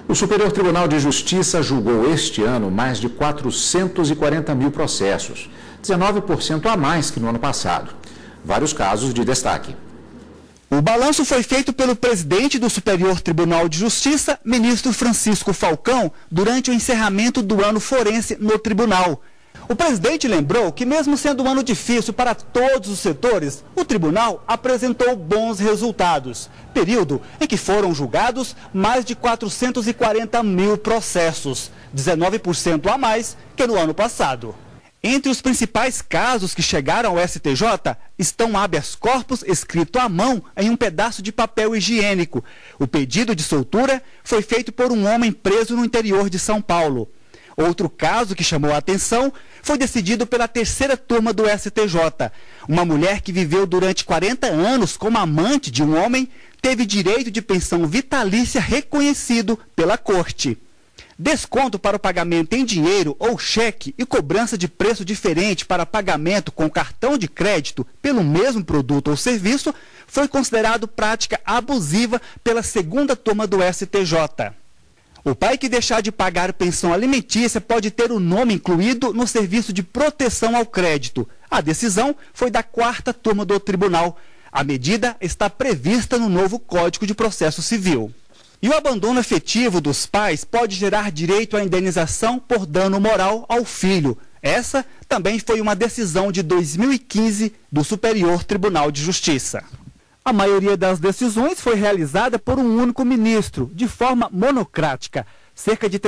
O Superior Tribunal de Justiça julgou este ano mais de 440 mil processos, 19% a mais que no ano passado. Vários casos de destaque. O balanço foi feito pelo presidente do Superior Tribunal de Justiça, ministro Francisco Falcão, durante o encerramento do ano forense no tribunal. O presidente lembrou que, mesmo sendo um ano difícil para todos os setores, o tribunal apresentou bons resultados. Período em que foram julgados mais de 440 mil processos, 19% a mais que no ano passado. Entre os principais casos que chegaram ao STJ estão habeas corpus escrito à mão em um pedaço de papel higiênico. O pedido de soltura foi feito por um homem preso no interior de São Paulo. Outro caso que chamou a atenção foi decidido pela terceira turma do STJ. Uma mulher que viveu durante 40 anos como amante de um homem teve direito de pensão vitalícia reconhecido pela Corte. Desconto para o pagamento em dinheiro ou cheque e cobrança de preço diferente para pagamento com cartão de crédito pelo mesmo produto ou serviço foi considerado prática abusiva pela segunda turma do STJ. O pai que deixar de pagar pensão alimentícia pode ter o nome incluído no serviço de proteção ao crédito. A decisão foi da quarta turma do tribunal. A medida está prevista no novo Código de Processo Civil. E o abandono efetivo dos pais pode gerar direito à indenização por dano moral ao filho. Essa também foi uma decisão de 2015 do Superior Tribunal de Justiça. A maioria das decisões foi realizada por um único ministro, de forma monocrática, cerca de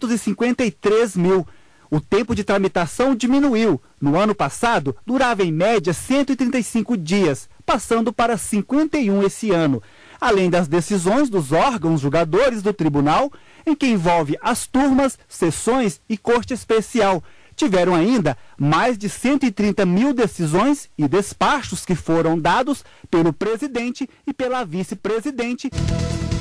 353 mil. O tempo de tramitação diminuiu. No ano passado, durava em média 135 dias, passando para 51 esse ano. Além das decisões dos órgãos julgadores do tribunal, em que envolve as turmas, sessões e corte especial. Tiveram ainda mais de 130 mil decisões e despachos que foram dados pelo presidente e pela vice-presidente.